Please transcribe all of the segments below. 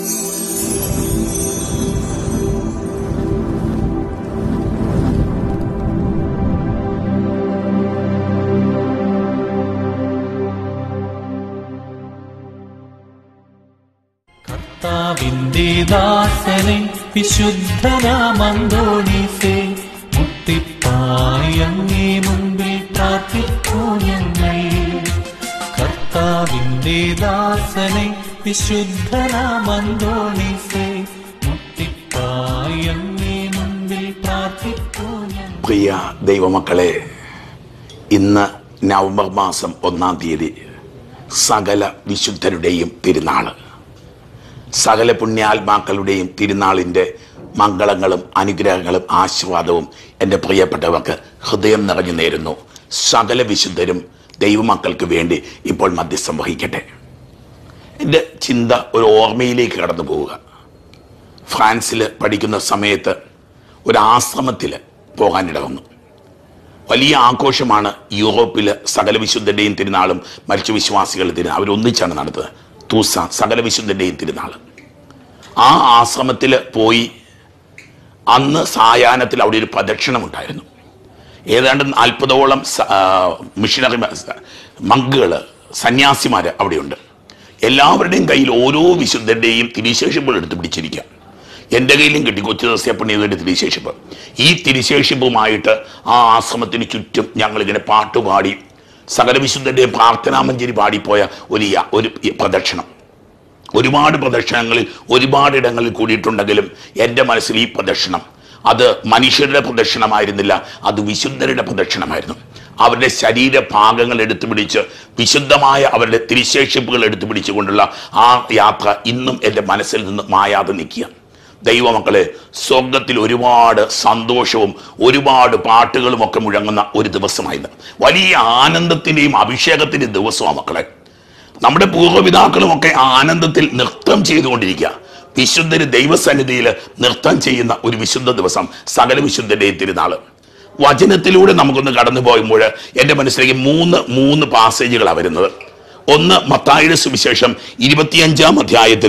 കർത്താവിന്റെ ദാസനെ വിശുദ്ധനാമന്തോണീസേ, മുട്ടിപ്പായി അങ്ങേ മുമ്പിൽ പ്രാർത്ഥിക്കൂ ഞങ്ങൾ. കർത്താവിന്റെ ദാസനെ വിശുദ്ധനാമന്തോണീസേ, മുട്ടിപ്പായി അങ്ങേ മുമ്പിൽ പ്രാർത്ഥിക്കൂ ഞങ്ങൾ. പ്രിയ ദൈവമക്കളെ, ഇന്ന് നവംബർ മാസം 1-ാം തീയതി സകല വിശുദ്ധരുടെയും തിരുനാള്. സകല പുണ്യാത്മാക്കളുടെയും തിരുനാളിൻ്റെ മംഗളങ്ങളും അനുഗ്രഹങ്ങളും ആശീർവാദവും എൻ്റെ പ്രിയപ്പെട്ടവർക്ക് ഹൃദയം നിറഞ്ഞു നേരുന്നു. സകല വിശുദ്ധരും ദൈവമക്കൾക്ക് വേണ്ടി ഇപ്പോൾ മധ്യസ്ഥം വഹിക്കട്ടെ. എൻ്റെ ചിന്ത ഒരു ഓർമ്മയിലേക്ക് കടന്നു പോവുക. ഫ്രാൻസിൽ പഠിക്കുന്ന സമയത്ത് ഒരു ആശ്രമത്തിൽ പോകാനിട വന്നു. വലിയ ആഘോഷമാണ് യൂറോപ്പിൽ സകല വിശുദ്ധരുടെയും തിരുനാളും മരിച്ച വിശ്വാസികളുടെ തിരുനാൾ അവരൊന്നിച്ചാണ് നടത്തുന്നത്. തൂസ സകല വിശുദ്ധരുടെയും തിരുനാൾ. ആ ആശ്രമത്തിൽ പോയി അന്ന് സായാഹ്നത്തിൽ അവിടെ ഒരു പ്രദക്ഷിണം ഉണ്ടായിരുന്നു. ഏതാണ്ട് 40ഓളം മിഷനറി മങ്കുകൾ, സന്യാസിമാർ അവിടെയുണ്ട്. എല്ലാവരുടെയും കയ്യിൽ ഓരോ വിശുദ്ധരുടെയും തിരുശേഷിപ്പുകൾ എടുത്ത് പിടിച്ചിരിക്കുക. എൻ്റെ കയ്യിലും കിട്ടി കൊച്ചു ദസ്യപ്പുണ്യയുടെ തിരുശേഷിപ്പ്. ഈ തിരുശേഷിപ്പുമായിട്ട് ആ ആശ്രമത്തിന് ചുറ്റും ഞങ്ങളിങ്ങനെ പാട്ടുപാടി സകല വിശുദ്ധരുടെയും പ്രാർത്ഥനാമഞ്ജരി പാടിപ്പോയ ഒരു പ്രദക്ഷിണം. ഒരുപാട് പ്രദക്ഷിണങ്ങളിൽ ഒരുപാടിടങ്ങളിൽ കൂടിയിട്ടുണ്ടെങ്കിലും എൻ്റെ മനസ്സിൽ ഈ പ്രദക്ഷിണം അത് മനുഷ്യരുടെ പ്രദക്ഷിണമായിരുന്നില്ല, അത് വിശുദ്ധരുടെ പ്രദക്ഷിണമായിരുന്നു. അവരുടെ ശരീരഭാഗങ്ങൾ എടുത്തു പിടിച്ച് വിശുദ്ധമായ അവരുടെ തിരുശേഷിപ്പുകൾ എടുത്തു പിടിച്ചുകൊണ്ടുള്ള ആ യാത്ര ഇന്നും എൻ്റെ മനസ്സിൽ നിന്ന് മായാതെ നിൽക്കുക. ദൈവമക്കളെ, സ്വർഗത്തിൽ ഒരുപാട് സന്തോഷവും ഒരുപാട് പാട്ടുകളും ഒക്കെ മുഴങ്ങുന്ന ഒരു ദിവസമായിരുന്നു. വലിയ ആനന്ദത്തിൻ്റെയും അഭിഷേകത്തിൻ്റെയും ദിവസമാണ് മക്കളെ. നമ്മുടെ പൂർവ്വപിതാക്കളുമൊക്കെ ആനന്ദത്തിൽ നൃത്തം ചെയ്തുകൊണ്ടിരിക്കുക. വിശുദ്ധര് ദൈവസന്നിധിയിൽ നൃത്തം ചെയ്യുന്ന ഒരു വിശുദ്ധ ദിവസം സകല വിശുദ്ധരുടെയും തിരുനാള്. വചനത്തിലൂടെ നമുക്കൊന്ന് കടന്നു പോകുമ്പോൾ എൻ്റെ മനസ്സിലേക്ക് മൂന്ന് പാസേജുകളാണ് വരുന്നത്. ഒന്ന് മത്തായിയുടെ സുവിശേഷം 25-ാം അധ്യായത്തിൽ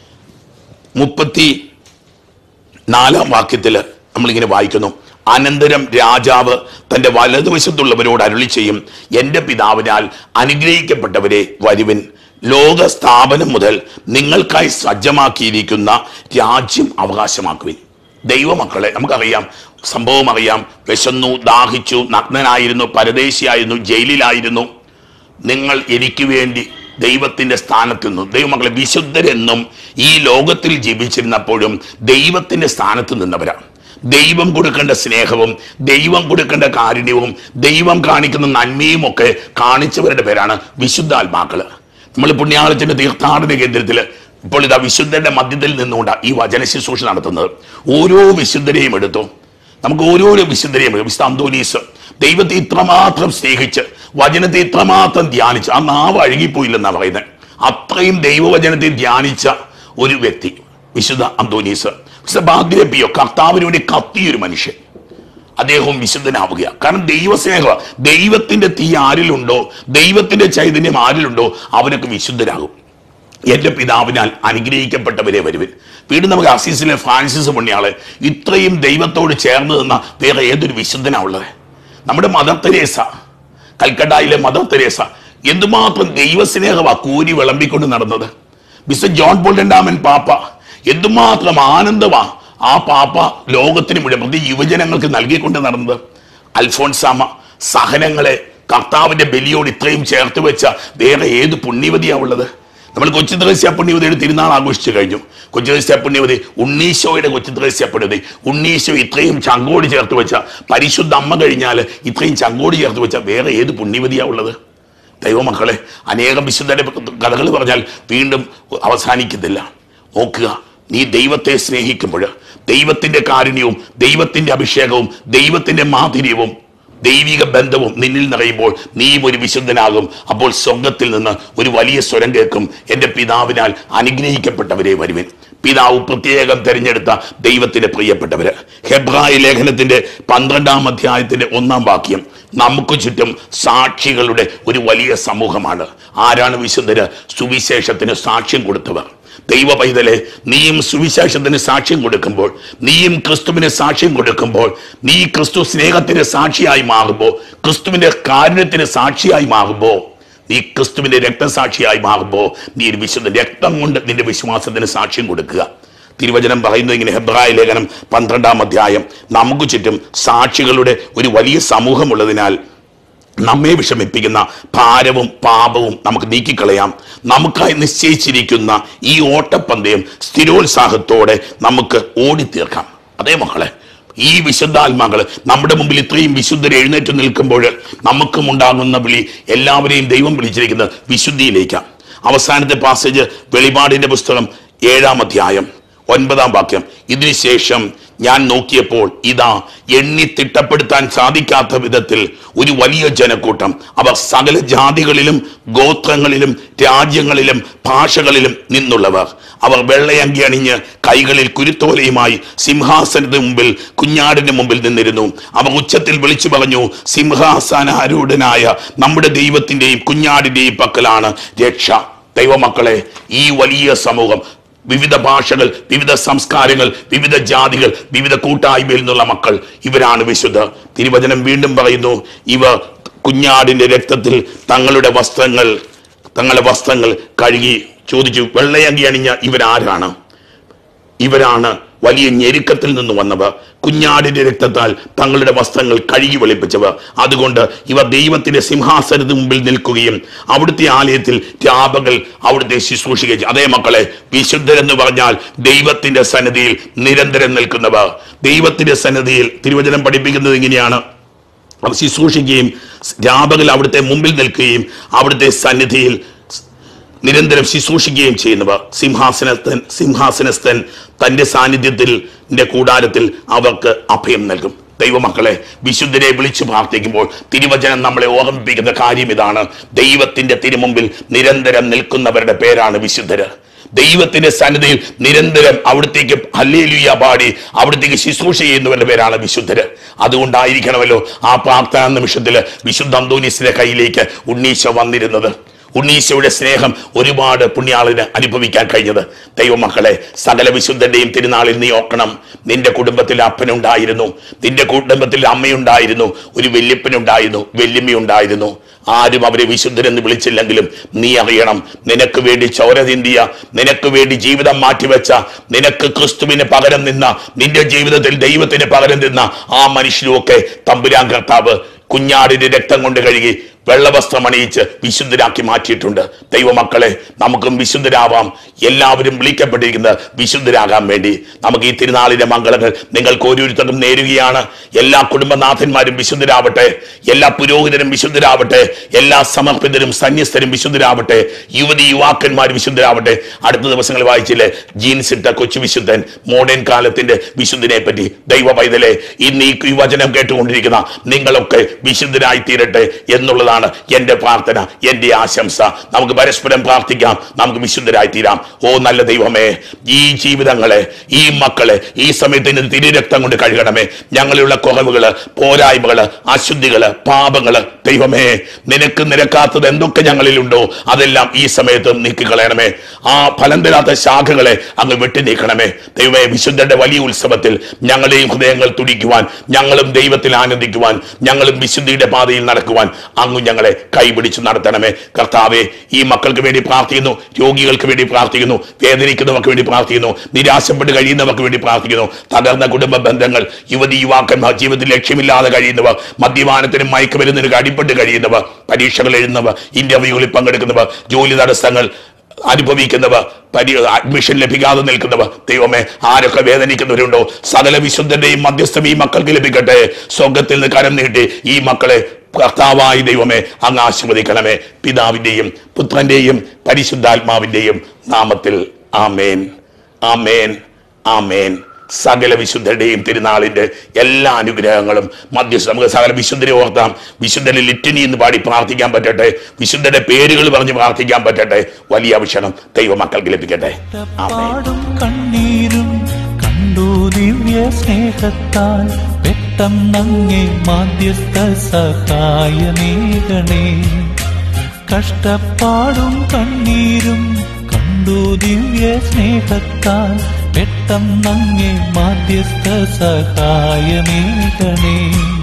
34-ാം വാക്യത്തിൽ നമ്മളിങ്ങനെ വായിക്കുന്നു. അനന്തരം രാജാവ് തൻ്റെ വലതുവശത്തുള്ളവരോട് അരുളി ചെയ്യും, എൻ്റെ പിതാവിനാൽ അനുഗ്രഹിക്കപ്പെട്ടവരെ വരുവിൻ, ലോക സ്ഥാപനം മുതൽ നിങ്ങൾക്കായി സജ്ജമാക്കിയിരിക്കുന്ന രാജ്യം അവകാശമാക്കുവിൻ. ദൈവമക്കളെ, നമുക്കറിയാം, സംഭവം അറിയാം. വിശന്നു, ദാഹിച്ചു, നഗ്നനായിരുന്നു, പരദേശിയായിരുന്നു, ജയിലിലായിരുന്നു. നിങ്ങൾ എനിക്ക് വേണ്ടി ദൈവത്തിൻ്റെ സ്ഥാനത്ത് നിന്നു. ദൈവമക്കളെ, വിശുദ്ധരെന്നും ഈ ലോകത്തിൽ ജീവിച്ചിരുന്നപ്പോഴും ദൈവത്തിൻ്റെ സ്ഥാനത്ത് നിന്നവരാണ്. ദൈവം കൊടുക്കേണ്ട സ്നേഹവും ദൈവം കൊടുക്കേണ്ട കാരുണ്യവും ദൈവം കാണിക്കുന്ന നന്മയും ഒക്കെ കാണിച്ചവരുടെ പേരാണ് വിശുദ്ധാത്മാക്കള്. നമ്മൾ പുണ്യാളത്തിന്റെ തീർത്ഥാടന കേന്ദ്രത്തിൽ ഇപ്പോൾ ഇതാ വിശുദ്ധരുടെ മധ്യത്തിൽ നിന്നുകൊണ്ടാണ് ഈ വചന ശുശ്രൂഷ നടത്തുന്നത്. ഓരോ വിശുദ്ധരെയും എടുത്തു. നമുക്ക് ഓരോരോ വിശുദ്ധരെയും, വിശുദ്ധ അന്തോനീസ് ദൈവത്തെ ഇത്രമാത്രം സ്നേഹിച്ച് വചനത്തെ ഇത്രമാത്രം ധ്യാനിച്ച് ആ നാവ് അഴുകിപ്പോയില്ലെന്നാണ് പറയുന്നത്. അത്രയും ദൈവവചനത്തെ ധ്യാനിച്ച ഒരു വ്യക്തി വിശുദ്ധ അന്തോനീസ്. ഭാഗ്യപ്പിയോ കർത്താവിന് വേണ്ടി കത്തിയൊരു മനുഷ്യൻ, അദ്ദേഹവും വിശുദ്ധനാവുകയാണ്. കാരണം ദൈവസ്നേഹ, ദൈവത്തിന്റെ തീ ആരിലുണ്ടോ, ദൈവത്തിന്റെ ചൈതന്യം ആരിലുണ്ടോ അവനൊക്കെ വിശുദ്ധരാകും. എൻ്റെ പിതാവിനാൽ അനുഗ്രഹിക്കപ്പെട്ടവരെ വരുവിൻ. വീണ്ടും നമുക്ക് അസീസിലെ ഫ്രാൻസിസ് പുണ്യാളെ, ഇത്രയും ദൈവത്തോട് ചേർന്ന് നിന്ന വേറെ ഏതൊരു വിശുദ്ധനാണുള്ളത്? നമ്മുടെ മദർ തെരേസ, കൽക്കട്ടയിലെ മദർ തെരേസ എന്തുമാത്രം ദൈവസ്നേഹമാ കൂരി വിളമ്പിക്കൊണ്ട് നടന്നത്. മിസ്റ്റർ ജോൺ പോൾ രണ്ടാമൻ പാപ്പ എന്തുമാത്രം ആനന്ദമാ ആ പാപ്പ ലോകത്തിന് മുഴുവൻ പ്രതി യുവജനങ്ങൾക്ക് നൽകിക്കൊണ്ട് നടന്നത്. അൽഫോൻസാമ സഹനങ്ങളെ കർത്താവിന്റെ ബലിയോട് ഇത്രയും ചേർത്ത് വെച്ച വേറെ ഏത് പുണ്യവതിയാണുള്ളത്? നമ്മൾ കൊച്ചു ത്രേസ്യ പുണ്യവതിയുടെ തിരുനാൾ ആഘോഷിച്ചു കഴിഞ്ഞു. കൊച്ചു ത്രേസ്യ പുണ്യവതി ഉണ്ണീശോയുടെ കൊച്ചു ത്രേസ്യ പുണ്യവതി. ഉണ്ണീശോ ഇത്രയും ചങ്കോട് ചേർത്ത് വെച്ച പരിശുദ്ധ അമ്മ കഴിഞ്ഞാൽ ഇത്രയും ചങ്കോട് ചേർത്ത് വെച്ച വേറെ ഏത് പുണ്യവതിയാണുള്ളത്? ദൈവമക്കളെ, അനേകം വിശുദ്ധരുടെ കഥകൾ പറഞ്ഞാൽ വീണ്ടും അവസാനിക്കുന്നില്ല. നോക്കുക, നീ ദൈവത്തെ സ്നേഹിക്കുമ്പോൾ ദൈവത്തിന്റെ കാരുണ്യവും ദൈവത്തിന്റെ അഭിഷേകവും ദൈവത്തിന്റെ മാധുര്യവും ദൈവിക ബന്ധവും നിന്നിൽ നിറയുമ്പോൾ നീയും ഒരു വിശുദ്ധനാകും. അപ്പോൾ സ്വർഗത്തിൽ നിന്ന് ഒരു വലിയ സ്വരം കേൾക്കും, എൻ്റെ പിതാവിനാൽ അനുഗ്രഹിക്കപ്പെട്ടവരെ വരുവിൻ. പിതാവ് പ്രത്യേകം തെരഞ്ഞെടുത്ത ദൈവത്തിന്റെ പ്രിയപ്പെട്ടവര്. ഹെബ്രായ ലേഖനത്തിന്റെ 12-ാം അധ്യായത്തിന്റെ 1-ാം വാക്യം, നമുക്ക് ചുറ്റും സാക്ഷികളുടെ ഒരു വലിയ സമൂഹമാണ്. ആരാണ് വിശുദ്ധര്? സുവിശേഷത്തിന് സാക്ഷ്യം കൊടുത്തവർ. ദൈവ പൈതലെ, നീയും സുവിശേഷത്തിന് സാക്ഷ്യം കൊടുക്കുമ്പോൾ, നീയും ക്രിസ്തുവിന് സാക്ഷ്യം കൊടുക്കുമ്പോൾ, നീ ക്രിസ്തു സ്നേഹത്തിന് സാക്ഷിയായി മാറുമ്പോൾ, ക്രിസ്തുവിന്റെ കാരുണ്യത്തിന് സാക്ഷിയായി മാറുമ്പോൾ, നീ ക്രിസ്തുവിന്റെ രക്തസാക്ഷിയായി മാറുമ്പോൾ, നീ ഒരു വിശുദ്ധ രക്തം കൊണ്ട് നിന്റെ വിശ്വാസത്തിന് സാക്ഷ്യം കൊടുക്കുക. തിരുവചനം പറയുന്നത് ഇങ്ങനെ, ഹെബ്രായ ലേഖനം 12-ാം അധ്യായം, നമുക്ക് ചുറ്റും സാക്ഷികളുടെ ഒരു വലിയ സമൂഹമുള്ളതിനാൽ നമ്മെ വിഷമിപ്പിക്കുന്ന ഭാരവും പാപവും നമുക്ക് നീക്കിക്കളയാം. നമുക്കായി നിശ്ചയിച്ചിരിക്കുന്ന ഈ ഓട്ടപ്പന്തയം സ്ഥിരോത്സാഹത്തോടെ നമുക്ക് ഓടിത്തീർക്കാം. അതേ മക്കളെ, ഈ വിശുദ്ധാത്മാക്കള് നമ്മുടെ മുമ്പിൽ ഇത്രയും വിശുദ്ധരെ എഴുന്നേറ്റ് നിൽക്കുമ്പോൾ നമുക്കും ഉണ്ടാകുന്ന വിളി, എല്ലാവരെയും ദൈവം വിളിച്ചിരിക്കുന്നത് വിശുദ്ധിയിലേക്കാണ്. അവസാനത്തെ പാസേജ് വെളിപാടിന്റെ പുസ്തകം 7-ാം അധ്യായം 9-ാം വാക്യം, ഇതിനുശേഷം ഞാൻ നോക്കിയപ്പോൾ ഇതാ എണ്ണി തിട്ടപ്പെടുത്താൻ സാധിക്കാത്ത വിധത്തിൽ ഒരു വലിയ ജനക്കൂട്ടം, അവർ സകല ജാതികളിലും ഗോത്രങ്ങളിലും രാജ്യങ്ങളിലും ഭാഷകളിലും നിന്നുള്ളവർ. അവർ വെള്ളയങ്കി അണിഞ്ഞ് കൈകളിൽ കുരുത്തോലയുമായി സിംഹാസനത്തിന് മുമ്പിൽ കുഞ്ഞാടിന്റെ മുമ്പിൽ നിന്നിരുന്നു. അവർ ഉച്ചത്തിൽ വിളിച്ചു പറഞ്ഞു, സിംഹാസനാരൂഢനായ നമ്മുടെ ദൈവത്തിന്റെയും കുഞ്ഞാടിന്റെയും പക്കലാണ് രക്ഷ. ദൈവമക്കളെ, ഈ വലിയ സമൂഹം, വിവിധ ഭാഷകൾ, വിവിധ സംസ്കാരങ്ങൾ, വിവിധ ജാതികൾ, വിവിധ കൂട്ടായ്മയിൽ നിന്നുള്ള മക്കൾ, ഇവരാണ് വിശുദ്ധർ. തിരുവചനം വീണ്ടും പറയുന്നു, ഇവർ കുഞ്ഞാടിന്റെ രക്തത്തിൽ തങ്ങളുടെ വസ്ത്രങ്ങൾ കഴുകി. ചോദിച്ചു, വെള്ളയങ്കി അണിഞ്ഞ ഇവരാരാണ്? ഇവരാണ് വലിയ ഞെരുക്കത്തിൽ നിന്ന് വന്നവർ, കുഞ്ഞാടിന്റെ രക്തത്താൽ തങ്ങളുടെ വസ്ത്രങ്ങൾ കഴുകി വെളുപ്പിച്ചവർ. അതുകൊണ്ട് ഇവർ ദൈവത്തിന്റെ സിംഹാസനത്തിന് മുമ്പിൽ നിൽക്കുകയും അവിടുത്തെ ആലയത്തിൽ രാപകൽ അവിടുത്തെ ശുശ്രൂഷിക്കുകയും. അതേ മക്കളെ, വിശുദ്ധരെന്ന് പറഞ്ഞാൽ ദൈവത്തിന്റെ സന്നിധിയിൽ നിരന്തരം നിൽക്കുന്നവർ. ദൈവത്തിന്റെ സന്നിധിയിൽ തിരുവചനം പഠിപ്പിക്കുന്നത് ഇങ്ങനെയാണ്, അവർ ശുശ്രൂഷിക്കുകയും രാപകൽ അവിടുത്തെ മുമ്പിൽ നിൽക്കുകയും അവിടുത്തെ സന്നിധിയിൽ നിരന്തരം ശുശ്രൂഷിക്കുകയും ചെയ്യുന്നവർ. സിംഹാസനസ്ഥൻ തന്റെ സാന്നിധ്യത്തിൽ കൂടാരത്തിൽ അവർക്ക് അഭയം നൽകും. ദൈവമക്കളെ, വിശുദ്ധരെ വിളിച്ചു പ്രാർത്ഥിക്കുമ്പോൾ തിരുവചനം നമ്മളെ ഓർമ്മിപ്പിക്കുന്ന കാര്യം ഇതാണ്, ദൈവത്തിന്റെ തിരുമുമ്പിൽ നിരന്തരം നിൽക്കുന്നവരുടെ പേരാണ് വിശുദ്ധര്. ദൈവത്തിന്റെ സന്നിധിയിൽ നിരന്തരം അവിടത്തേക്ക് ഹല്ലേലൂയ പാടി അവിടത്തേക്ക് ശുശ്രൂഷ ചെയ്യുന്നവരുടെ പേരാണ് വിശുദ്ധര്. അതുകൊണ്ടായിരിക്കണമല്ലോ ആ പ്രാർത്ഥനാ നിമിഷത്തില് വിശുദ്ധ അന്തോനീസിന്റെ കയ്യിലേക്ക് ഉണ്ണീശോ വന്നിരുന്നത്. ഉണ്ണീശോയുടെ സ്നേഹം ഒരുപാട് പുണ്യാളിന് അനുഭവിക്കാൻ കഴിഞ്ഞത്. ദൈവമക്കളെ, സകല വിശുദ്ധന്റെയും തിരുനാളിൽ നീ ഓർക്കണം, നിന്റെ കുടുംബത്തിൽ അപ്പനുണ്ടായിരുന്നു, നിന്റെ കുടുംബത്തിൽ അമ്മയുണ്ടായിരുന്നു, ഒരു വല്യപ്പനുണ്ടായിരുന്നു, വല്യമ്മയുണ്ടായിരുന്നു. ആരും അവരെ വിശുദ്ധരെന്ന് വിളിച്ചില്ലെങ്കിലും നീ അറിയണം, നിനക്ക് വേണ്ടി ചോര ചിന്തിയ, നിനക്ക് വേണ്ടി ജീവിതം മാറ്റിവെച്ച, നിനക്ക് ക്രിസ്തുവിന് പകരം നിന്ന, നിന്റെ ജീവിതത്തിൽ ദൈവത്തിന് പകരം നിന്ന ആ മനുഷ്യരുമൊക്കെ തമ്പുരാൻ കർത്താവ് കുഞ്ഞാടിന്റെ രക്തം കൊണ്ട് കഴുകി വെള്ളവസ്ത്രം അണിയിച്ച് വിശുദ്ധരാക്കി മാറ്റിയിട്ടുണ്ട്. ദൈവമക്കളെ, നമുക്കും വിശുദ്ധരാവാം. എല്ലാവരും വിളിക്കപ്പെട്ടിരിക്കുന്നത് വിശുദ്ധരാകാൻ വേണ്ടി. നമുക്ക് ഈ തിരുനാളിന്റെ മംഗളങ്ങൾ നിങ്ങൾക്ക് ഓരോരുത്തർക്കും നേരുകയാണ്. എല്ലാ കുടുംബനാഥന്മാരും വിശുദ്ധരാവട്ടെ, എല്ലാ പുരോഹിതരും വിശുദ്ധരാവട്ടെ, എല്ലാ സമർപ്പിതരും സന്യസ്തരും വിശുദ്ധരാവട്ടെ, യുവതി യുവാക്കന്മാർ വിശുദ്ധരാവട്ടെ. അടുത്ത ദിവസങ്ങൾ വായിച്ചില്ലേ, ജീൻസ് ഇട്ട കൊച്ചു വിശുദ്ധൻ, മോഡേൺ കാലത്തിന്റെ വിശുദ്ധനെ പറ്റി. ദൈവ പൈതലെ, ഇന്ന് ഈ വചനം കേട്ടുകൊണ്ടിരിക്കുന്ന നിങ്ങളൊക്കെ വിശുദ്ധരായി തീരട്ടെ എന്നുള്ളതാണ് എന്റെ പ്രാർത്ഥന, എന്റെ ആശംസ. നമുക്ക് പരസ്പരം പ്രാർത്ഥിക്കാം, നമുക്ക് വിശുദ്ധരായി തീരാം. ഓ നല്ല ദൈവമേ, ഈ ജീവിതങ്ങളെ, ഈ മക്കളെ ഈ സമയത്ത് തിരുരക്തം കൊണ്ട് കഴുകണമേ. ഞങ്ങളിലുള്ള കുറവുകള്, പോരായ്മകള്, അശുദ്ധികള്, പാപങ്ങള്, ദൈവമേ നിനക്ക് നിരക്കാത്തത് എന്തൊക്കെ ഞങ്ങളിലുണ്ടോ അതെല്ലാം ഈ സമയത്ത് നീക്കിക്കളയണമേ. ആ ഫലം തരാത്ത ശാഖകളെ അങ്ങ് വെട്ടി നീക്കണമേ. ദൈവമേ, വിശുദ്ധന്റെ വലിയ ഉത്സവത്തിൽ ഞങ്ങളുടെയും ഹൃദയങ്ങൾ തുടിക്കുവാൻ, ഞങ്ങളും ദൈവത്തിൽ ആനന്ദിക്കുവാൻ, ഞങ്ങളും വിശുദ്ധിയുടെ പാതയിൽ നടക്കുവാൻ അങ്ങ് ഞങ്ങളെ കൈപിടിച്ച് നടത്തണമേ. കർത്താവെ, ഈ മക്കൾക്ക് വേണ്ടി പ്രാർത്ഥിക്കുന്നു, രോഗികൾക്ക് വേണ്ടി പ്രാർത്ഥിക്കുന്നു, വേദനിക്കുന്നവർക്ക് വേണ്ടി പ്രാർത്ഥിക്കുന്നു, നിരാശപ്പെട്ട് കഴിയുന്നവർക്ക് വേണ്ടി പ്രാർത്ഥിക്കുന്നു. തകർന്ന കുടുംബ ബന്ധങ്ങൾ, യുവതി യുവാക്കന്മാർ, ജീവിതത്തിൽ ലക്ഷ്യമില്ലാതെ കഴിയുന്നവർ, മദ്യപാനത്തിനും മയക്കുമരുന്നിനും അടിപ്പെട്ട് കഴിയുന്നവർ, പരീക്ഷകൾ എഴുതുന്നവർ, ഇന്റർവ്യൂകളിൽ പങ്കെടുക്കുന്നവർ, ജോലി തടസ്സങ്ങൾ അനുഭവിക്കുന്നവർ, അഡ്മിഷൻ ലഭിക്കാതെ നിൽക്കുന്നവർ, ദൈവമേ ആരൊക്കെ വേദനിക്കുന്നവരുണ്ടോ സകല വിശുദ്ധന്റെയും മധ്യസ്ഥം ഈ മക്കൾക്ക് ലഭിക്കട്ടെ. സ്വർഗത്തിൽ നിന്ന് കരം നീട്ടി ഈ മക്കളെ കർത്താവായ ദൈവമേ അങ്ങ് ആശീർവദിക്കണമേ. പിതാവിന്റെയും പുത്രന്റെയും പരിശുദ്ധാത്മാവിന്റെയും നാമത്തിൽ ആമേൻ, ആമേൻ, ആമേൻ. സകല വിശുദ്ധരുടെയും തിരുനാളിന്റെ എല്ലാ അനുഗ്രഹങ്ങളും മധ്യസ്ഥ നമുക്ക് സകല വിശുദ്ധരെ ഓർത്താം. വിശുദ്ധരെ ലിറ്റനി എന്ന് പാടി പ്രാർത്ഥിക്കാൻ പറ്റട്ടെ. വിശുദ്ധരുടെ പേരുകൾ പറഞ്ഞ് പ്രാർത്ഥിക്കാൻ പറ്റട്ടെ. വലിയ അഭിഷേകം ദൈവമക്കൾക്ക് ലഭിക്കട്ടെ. കണ്ണീരും കണ്ടു ദിവ്യ സ്നേഹത്താൽ പെട്ടെന്നങ്ങേ മാധ്യസ്ഥ സഹായമേകണേ. കഷ്ടപ്പാടും കണ്ണീരും കണ്ടു ദിവ്യ സ്നേഹത്താൽ പെട്ടെന്നങ്ങേ മാധ്യസ്ഥ സഹായമേകണേ.